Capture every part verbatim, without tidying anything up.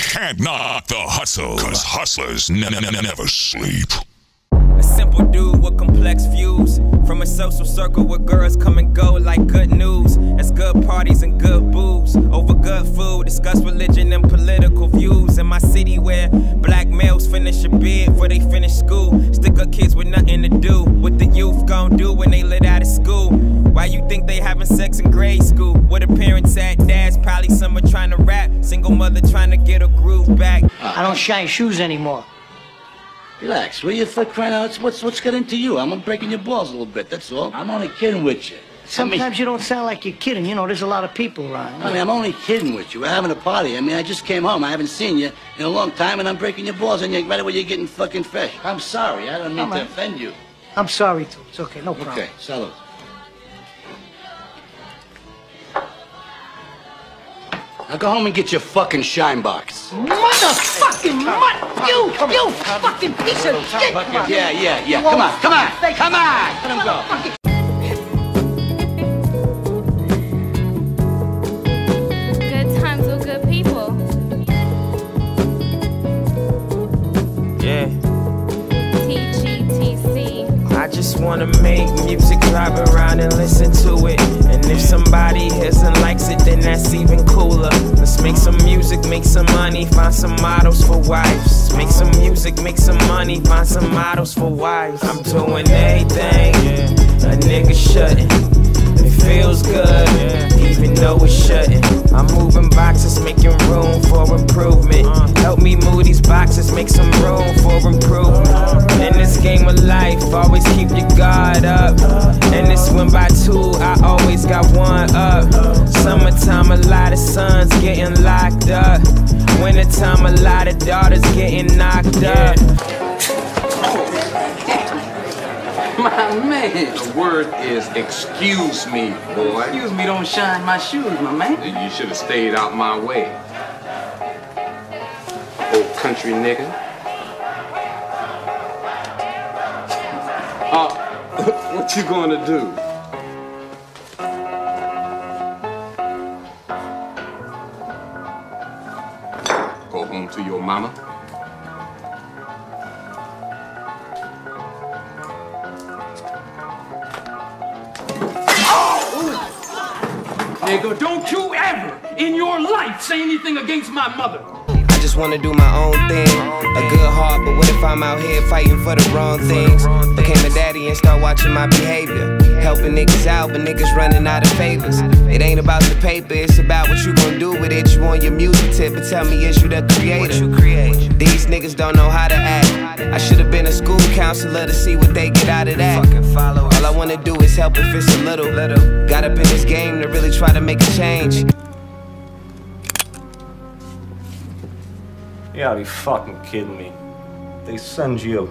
can't knock the hustle, cause hustlers n n n never sleep. A simple dude with complex views, from a social circle where girls come and go like good news. It's good parties and good booze, over good food, discuss religion and political views. In my city where black males finish a bid before they finish school, stick up kids with nothing to do. What the youth gon' do when they let out of school? Why you think they having sex in grade school? Where the parents at? Dad's probably summer trying to rap, single mother trying to get her groove back. I don't shine shoes anymore. Relax, will you, for crying out? What's, what's got into you? I'm breaking your balls a little bit, that's all. I'm only kidding with you. Sometimes I mean, you don't sound like you're kidding. You know, there's a lot of people around. I mean, I'm only kidding with you. We're having a party. I mean, I just came home. I haven't seen you in a long time, and I'm breaking your balls, and you're right away you're getting fucking fresh. I'm sorry. I don't mean to offend you. I'm sorry, too. It's okay. No problem. Okay, salute. Now go home and get your fucking shine box. Motherfucking mutt! You, you fucking piece of shit! Yeah, yeah, yeah. Come on, come on, come on! Let him go. Good times with good people. Yeah. T G T C. I just wanna make music, drive around and listen to it. And if somebody hears and likes it, then that's even cooler. Let's make some music, make some money, find some models for wives. Make some music, make some money, find some models for wives. I'm doing everything a nigga shouldn't. It feels good, even though it shouldn't. I'm moving boxes, making room for improvement. Help me move these boxes, make some room for improvement. In this game of life, always keep your guard up. And this win by two, I always got one up. Summertime, a lot of sons getting locked up. Wintertime, a lot of daughters getting knocked up. My man. The word is excuse me, boy. Excuse me, don't shine my shoes, my man. You should have stayed out my way. Old country nigga. Uh, what you gonna do? Go home to your mama? Nigga, don't you ever in your life say anything against my mother. I just wanna do my own thing. A good heart, but what if I'm out here fighting for the wrong things? Became a daddy and start watching my behavior. Helping niggas out, but niggas running out of favors. It ain't about the paper, it's about what you gon' do with it. You on your music tip, but tell me, is you the creator? What you create? These niggas don't know how to act. I should've been a school counselor to see what they get out of that. All I wanna do is help if it's a little. Got up in this game to really try to make a change. You gotta be fucking kidding me. They send you.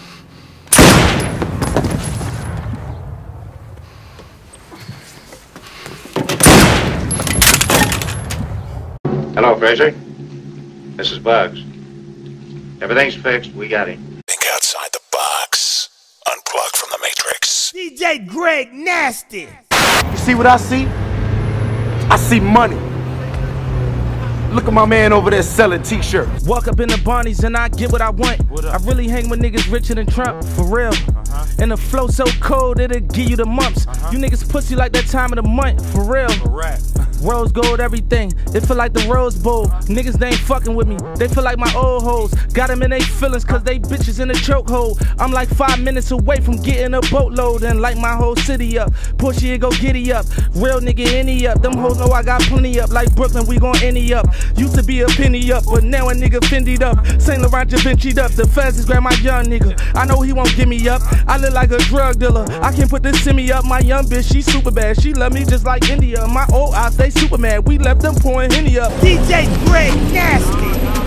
Hello, Fraser. This is Bugs. Everything's fixed. We got him. Think outside the box. Unplug from the Matrix. D J Greg Nasty. You see what I see? I see money. Look at my man over there selling t-shirts. Walk up in the Barneys and I get what I want. What I really hang with niggas richer than Trump, for real. Uh-huh. And the flow so cold it'll give you the mumps. Uh-huh. You niggas pussy like that time of the month, for real. Correct. Rose gold, everything. It feel like the Rose Bowl. Niggas, they ain't fucking with me. They feel like my old hoes. Got them in they feelings cause they bitches in a chokehold. I'm like five minutes away from getting a boatload and light my whole city up. Push it, go giddy up. Real nigga, any up. Them hoes know I got plenty up. Like Brooklyn, we gon' any up. Used to be a penny up, but now a nigga fendied up. Saint Laurent Da Vinci'd up. The feds is grab my young nigga. I know he won't give me up. I look like a drug dealer. I can't put this in me up. My young bitch, she super bad. She love me just like India. My old eyes, they super mad. We left them pouring Henny up. D J Greg Nasty.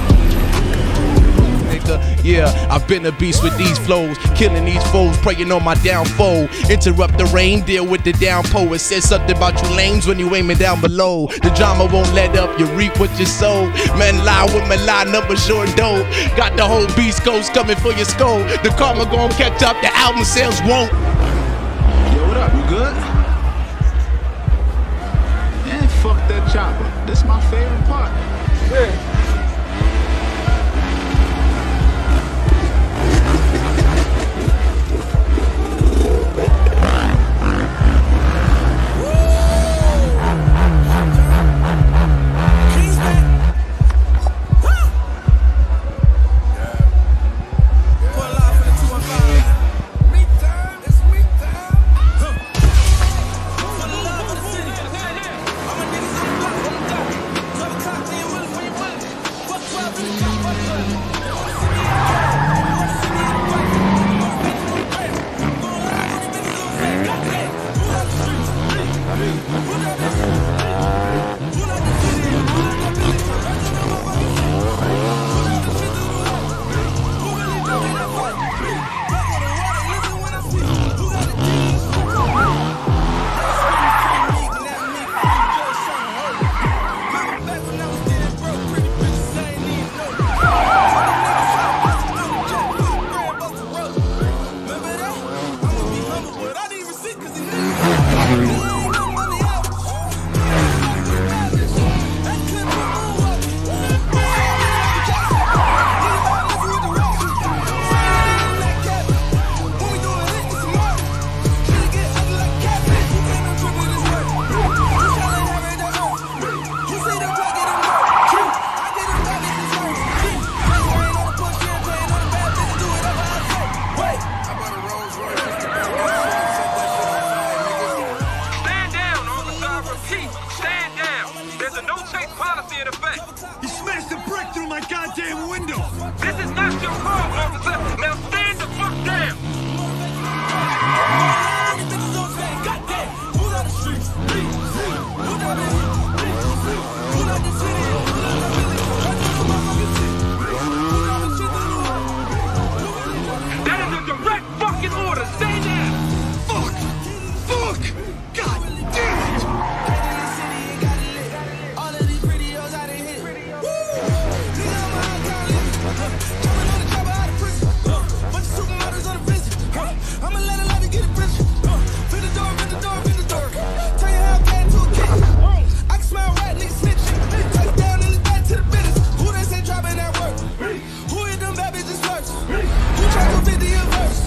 Yeah, I've been a beast with these flows, killing these foes, praying on my downfall. Interrupt the rain, deal with the downpour. It says something about you lames when you aiming down below. The drama won't let up, you reap what you sow. Man lie with my lie, number short dope. Got the whole Beast Coast coming for your skull. The karma gon' catch up, the album sales won't. Yo, what up, you good? Man, fuck that chopper. This is my favorite part. Yeah. right through my goddamn window. This is not your fault, officer. Now stand the fuck down. That is a direct fucking order. Stay down. Fuck! Fuck! God damn it! I'ma let a lot of get it rich. Fit the door, fit the door, fit the door. Tell you how I got into a kick. I can smell rat, nigga snitch. Touch down and it's back to the business. Who they say dropping that work? Who hit them bad bitches first? Who tried to fifty a verse?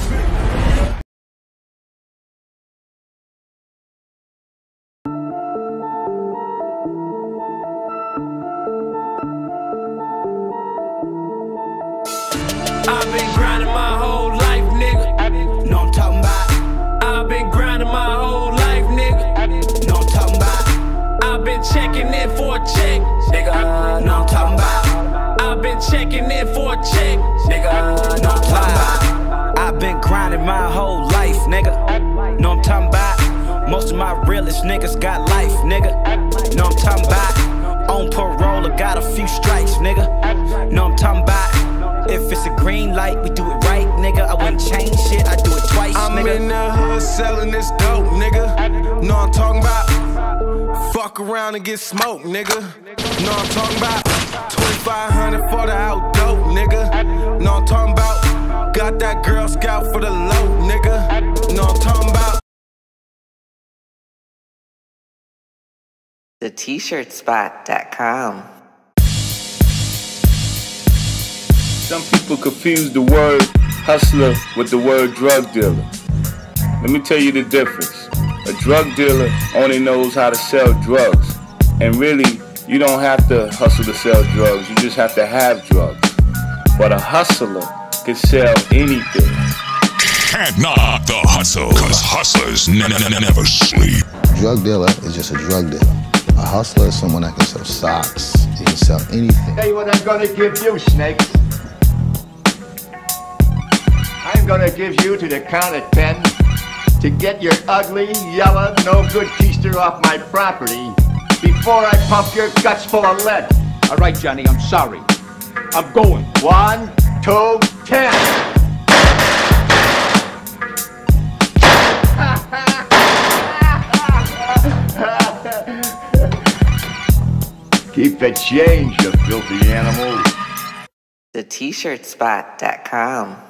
I've been grinding my whole life, nigga. Know I'm talking about. I've been grinding my whole life, nigga. Know I'm talking about. I've been checking in for a check, nigga. Know I'm talking about. I've been checking in for a check, nigga. Know I'm talking about. I've been grinding my whole life, nigga. Know I'm talking about. Most of my realest niggas got life, nigga. Know I'm talking about. On parole, I got a few strikes, nigga. Know I'm talking about. If it's a green light, we do it right, nigga. I wouldn't change shit, I do it twice, I'm nigga. in the hood selling this dope, nigga. Know I'm talking about. Fuck around and get smoked, nigga. Know I'm talking about. twenty-five hundred for the out dope, nigga. Know I'm talking about. Got that Girl Scout for the low, nigga. Know I'm talking about. the t shirt spot dot com. Some people confuse the word hustler with the word drug dealer. Let me tell you the difference. A drug dealer only knows how to sell drugs. And really, you don't have to hustle to sell drugs. You just have to have drugs. But a hustler can sell anything. Can't knock the hustle, cause hustlers n- n- n- never sleep. Drug dealer is just a drug dealer. A hustler is someone that can sell socks. He can sell anything. Tell you what I'm gonna give you, snakes. I'm gonna give you to the count of ten to get your ugly, yellow, no good keister off my property before I pump your guts full of lead. All right, Johnny, I'm sorry. I'm going. One, two, ten. Keep the change, you filthy animal. the t shirt spot dot com.